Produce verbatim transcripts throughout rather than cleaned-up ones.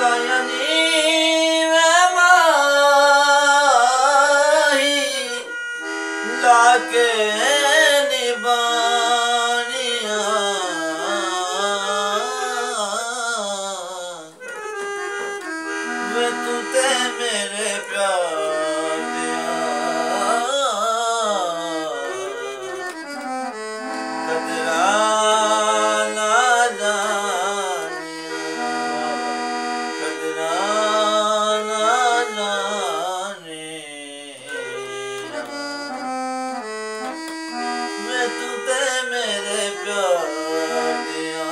लायनी में माही लाके निबानिया वे तू ते मेरे प्यार दिया कदरा ना जानिया कदरा ना जाने वे तू ते मेरे प्यार दिया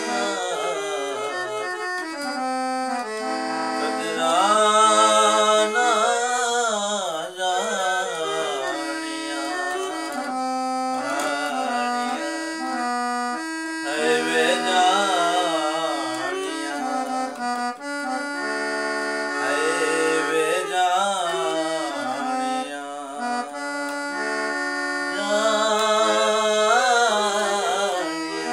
कदरा ना जानिया है वे जानिया है वे जानिया जानिया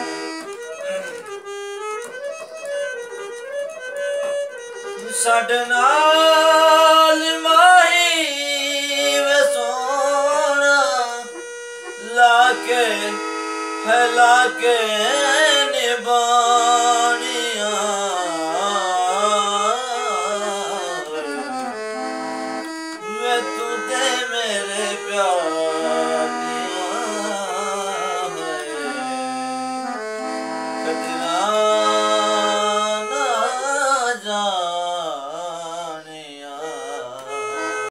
साडे नाल माही वे सोना लाके है लाके निबानिया